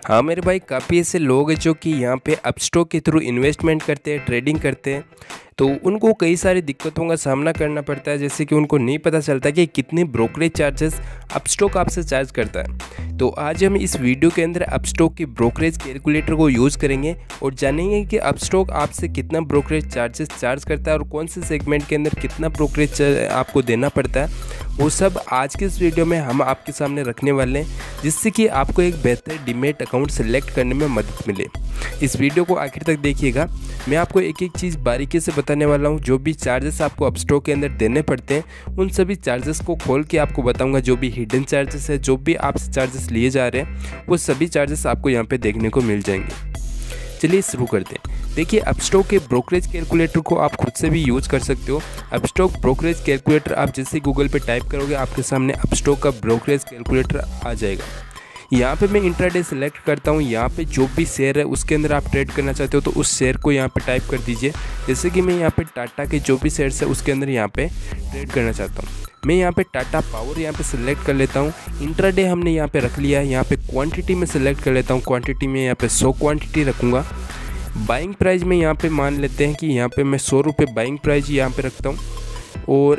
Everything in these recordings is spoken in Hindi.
हाँ मेरे भाई, काफ़ी ऐसे लोग हैं जो कि यहाँ पे अपस्टॉक के थ्रू इन्वेस्टमेंट करते हैं, ट्रेडिंग करते हैं। तो उनको कई सारी दिक्कतों का सामना करना पड़ता है, जैसे कि उनको नहीं पता चलता कि कितने ब्रोकरेज चार्जेस अपस्टॉक आपसे चार्ज करता है। तो आज हम इस वीडियो के अंदर अपस्टॉक की ब्रोकरेज कैलकुलेटर को यूज़ करेंगे और जानेंगे कि अपस्टॉक आपसे कितना ब्रोकरेज चार्जेस चार्ज करता है और कौन से सेगमेंट के अंदर कितना ब्रोकरेज आपको देना पड़ता है। वो सब आज के इस वीडियो में हम आपके सामने रखने वाले हैं, जिससे कि आपको एक बेहतर डीमैट अकाउंट सेलेक्ट करने में मदद मिले। इस वीडियो को आखिर तक देखिएगा। मैं आपको एक एक चीज़ बारीकी से बताने वाला हूँ। जो भी चार्जेस आपको अपस्टॉक के अंदर देने पड़ते हैं, उन सभी चार्जेस को खोल के आपको बताऊँगा। जो भी हिडन चार्जेस है, जो भी आपसे चार्जेस लिए जा रहे हैं, वो सभी चार्जेस आपको यहाँ पर देखने को मिल जाएंगे। चलिए शुरू करते हैं। देखिए, अपस्टॉक के ब्रोकरेज कैलकुलेटर को आप खुद से भी यूज़ कर सकते हो। अपस्टॉक ब्रोकरेज कैलकुलेटर आप जैसे गूगल पे टाइप करोगे, आपके सामने अपस्टॉक का ब्रोकरेज कैलकुलेटर आ जाएगा। यहाँ पे मैं इंट्राडे सेलेक्ट करता हूँ। यहाँ पे जो भी शेयर है उसके अंदर आप ट्रेड करना चाहते हो तो उस शेयर को यहाँ पे टाइप कर दीजिए। जैसे कि मैं यहाँ पे टाटा के जो भी शेयर्स है उसके अंदर यहाँ पे ट्रेड करना चाहता हूँ। मैं यहाँ पे टाटा पावर यहाँ पे सिलेक्ट कर लेता हूँ। इंट्राडे हमने यहाँ पे रख लिया है। यहाँ पे क्वांटिटी में सिलेक्ट कर लेता हूँ। क्वांटिटी में यहाँ पे 100 क्वांटिटी रखूँगा। बाइंग प्राइस में यहाँ पे मान लेते हैं कि यहाँ पे मैं 100 रुपये बाइंग प्राइस यहाँ पे रखता हूँ और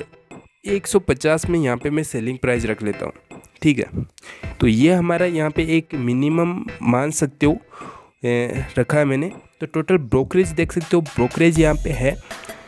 150 में यहाँ पे मैं सेलिंग प्राइस रख लेता हूँ। ठीक है, तो ये हमारा यहाँ पे एक मिनिमम मान सकते हो रखा है मैंने। तो टोटल ब्रोकरेज देख सकते हो, ब्रोकरेज यहाँ पे है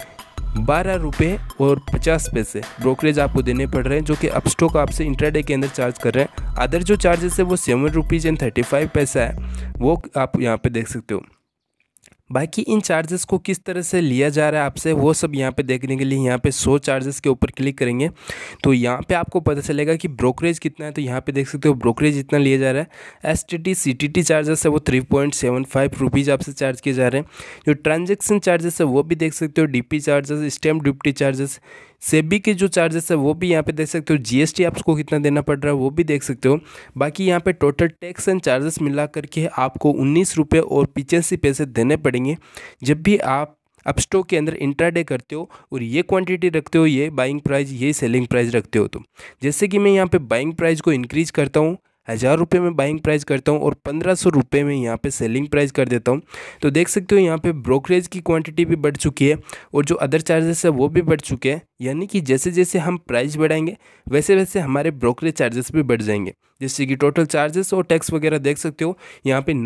12 रुपये और 50 पैसे ब्रोकरेज आपको देने पड़ रहे हैं, जो कि अपस्टॉक आपसे इंट्राडे के अंदर चार्ज कर रहे हैं। अदर जो चार्जेस है वो 7 रुपीज़ एंड 35 पैसा है, वो आप यहाँ पे देख सकते हो। बाकी इन चार्जेस को किस तरह से लिया जा रहा है आपसे, वो सब यहाँ पे देखने के लिए यहाँ पे 100 चार्जेस के ऊपर क्लिक करेंगे तो यहाँ पे आपको पता चलेगा कि ब्रोकरेज कितना है। तो यहाँ पे देख सकते हो ब्रोकरेज इतना लिया जा रहा है। STT CTT चार्जेस है वो 3.75 रुपीज़ आपसे चार्ज किए जा रहे हैं। जो ट्रांजेक्शन चार्जेस है वो भी देख सकते हो। DP charges, stamp duty charges, SEBI के जो चार्जेस है वो भी यहाँ पे देख सकते हो। GST आपको कितना देना पड़ रहा है वो भी देख सकते हो। बाकी यहाँ पे टोटल टैक्स एंड चार्जेस मिला करके आपको 19 रुपये और 85 पैसे देने पड़ेंगे जब भी आप अपस्टॉक के अंदर इंट्राडे करते हो और ये क्वांटिटी रखते हो, ये बाइंग प्राइस, ये सेलिंग प्राइस रखते हो। तो जैसे कि मैं यहाँ पे बाइंग प्राइस को इंक्रीज करता हूँ, 1000 रुपये में बाइंग प्राइस करता हूँ और 1500 रुपये में यहाँ पे सेलिंग प्राइस कर देता हूँ। तो देख सकते हो यहाँ पे ब्रोकरेज की क्वांटिटी भी बढ़ चुकी है और जो अदर चार्जेस है वो भी बढ़ चुके हैं। यानी कि जैसे जैसे हम प्राइस बढ़ाएंगे वैसे वैसे हमारे ब्रोकरेज चार्जेस भी बढ़ जाएंगे। जैसे कि टोटल चार्जेस और टैक्स वगैरह देख सकते हो, यहाँ पे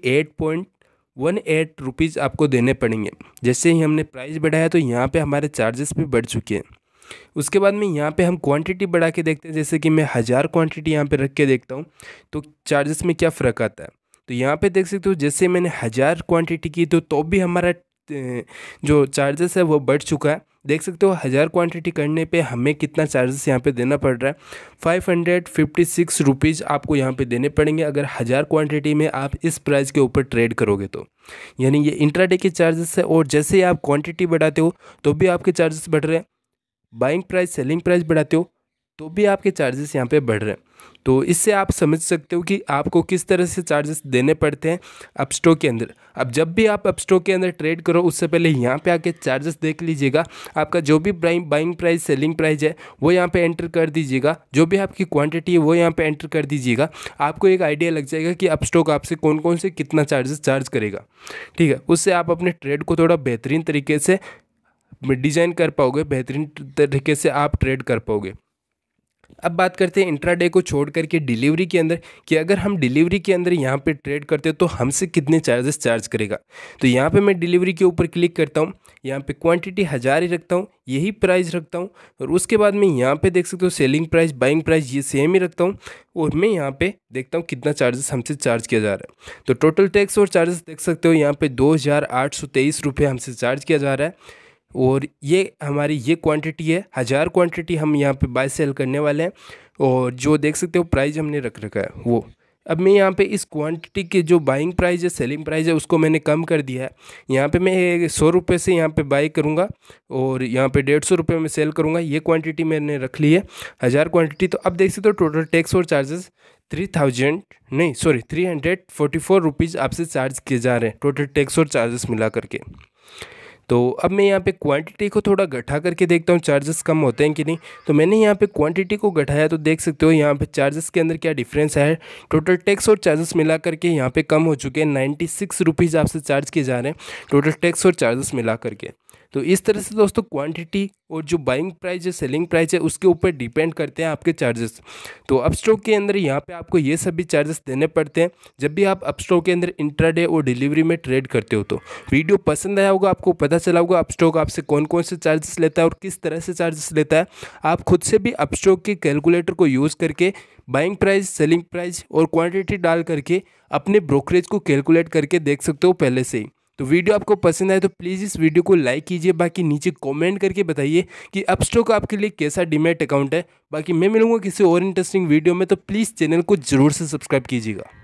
98.18 रुपीज़ आपको देने पड़ेंगे। जैसे ही हमने प्राइस बढ़ाया तो यहाँ पे हमारे चार्जेस भी बढ़ चुके हैं। उसके बाद में यहाँ पे हम क्वांटिटी बढ़ा के देखते हैं। जैसे कि मैं 1000 क्वांटिटी यहाँ पे रख के देखता हूँ तो चार्जेस में क्या फ़र्क आता है। तो यहाँ पे देख सकते हो, जैसे मैंने 1000 क्वांटिटी की तो भी हमारा जो चार्जेस है वो बढ़ चुका है। देख सकते हो 1000 क्वांटिटी करने पे हमें कितना चार्जेस यहाँ पे देना पड़ रहा है। 556 रुपीज़ आपको यहाँ पे देने पड़ेंगे अगर 1000 क्वांटिटी में आप इस प्राइस के ऊपर ट्रेड करोगे तो। यानी ये इंट्राडे के चार्जेस है और जैसे ही आप क्वांटिटी बढ़ाते हो तो भी आपके चार्जेस बढ़ रहे हैं। बाइंग प्राइस, सेलिंग प्राइस बढ़ाते हो तो भी आपके चार्जेस यहाँ पे बढ़ रहे हैं। तो इससे आप समझ सकते हो कि आपको किस तरह से चार्जेस देने पड़ते हैं अपस्टॉक के अंदर। अब जब भी आप अपस्टॉक के अंदर ट्रेड करो उससे पहले यहाँ पे आके चार्जेस देख लीजिएगा। आपका जो भी बाइंग प्राइस, सेलिंग प्राइस है वो यहाँ पे एंटर कर दीजिएगा। जो भी आपकी क्वांटिटी है वो यहाँ पे एंटर कर दीजिएगा। आपको एक आइडिया लग जाएगा कि अपस्टॉक आपसे कौन कौन से कितना चार्जेस चार्ज करेगा। ठीक है, उससे आप अपने ट्रेड को थोड़ा बेहतरीन तरीके से डिज़ाइन कर पाओगे, बेहतरीन तरीके से आप ट्रेड कर पाओगे। अब बात करते हैं इंट्राडे को छोड़ करके डिलीवरी के अंदर, कि अगर हम डिलीवरी के अंदर यहाँ पे ट्रेड करते हैं तो हमसे कितने चार्जेस चार्ज करेगा। तो यहाँ पे मैं डिलीवरी के ऊपर क्लिक करता हूँ। यहाँ पे क्वांटिटी 1000 ही रखता हूँ, यही प्राइस रखता हूँ और उसके बाद मैं यहाँ पे देख सकते हो सेलिंग प्राइस, बाइंग प्राइस ये सेम ही रखता हूँ और मैं यहाँ पे देखता हूँ कितना चार्जेस हमसे चार्ज किया जा रहा है। तो टोटल टैक्स और चार्जेस देख सकते हो, यहाँ पे 2823 रुपये हमसे चार्ज किया जा रहा है और ये हमारी ये क्वांटिटी है। 1000 क्वांटिटी हम यहाँ पे बाय सेल करने वाले हैं और जो देख सकते हो प्राइस हमने रख रखा है वो। अब मैं यहाँ पे इस क्वांटिटी के जो बाइंग प्राइस है, सेलिंग प्राइस है, उसको मैंने कम कर दिया है। यहाँ पे मैं 100 रुपये से यहाँ पे बाई करूँगा और यहाँ पे 150 रुपये में सेल करूँगा। ये क्वांटिटी मैंने रख ली है 1000 क्वांटिटी। तो अब देख सकते हो टोटल टैक्स और चार्जेस 344 रुपीज़ आपसे चार्ज किए जा रहे हैं, टोटल टैक्स और चार्जेस मिला करके। तो अब मैं यहाँ पे क्वांटिटी को थोड़ा घटा करके देखता हूँ चार्जेस कम होते हैं कि नहीं। तो मैंने यहाँ पे क्वांटिटी को घटाया तो देख सकते हो यहाँ पे चार्जेस के अंदर क्या डिफरेंस है। टोटल टैक्स और चार्जेस मिला करके यहाँ पे कम हो चुके हैं, 96 रुपीज़ आपसे चार्ज किए जा रहे हैं टोटल टैक्स और चार्जेस मिला करके। तो इस तरह से दोस्तों क्वांटिटी और जो बाइंग प्राइस है, सेलिंग प्राइस है, उसके ऊपर डिपेंड करते हैं आपके चार्जेस। तो अपस्टॉक के अंदर यहाँ पे आपको ये सभी चार्जेस देने पड़ते हैं जब भी आप अपस्टॉक के अंदर इंट्राडे और डिलीवरी में ट्रेड करते हो। तो वीडियो पसंद आया होगा, आपको पता चला होगा अपस्टॉक आपसे कौन कौन से चार्जेस लेता है और किस तरह से चार्जेस लेता है। आप खुद से भी अपस्टॉक के कैलकुलेटर को यूज़ करके बाइंग प्राइस, सेलिंग प्राइस और क्वांटिटी डाल करके अपने ब्रोकरेज को कैलकुलेट करके देख सकते हो पहले से ही। तो वीडियो आपको पसंद आए तो प्लीज़ इस वीडियो को लाइक कीजिए, बाकी नीचे कमेंट करके बताइए कि अपस्टॉक आपके लिए कैसा डीमैट अकाउंट है। बाकी मैं मिलूंगा किसी और इंटरेस्टिंग वीडियो में, तो प्लीज़ चैनल को ज़रूर से सब्सक्राइब कीजिएगा।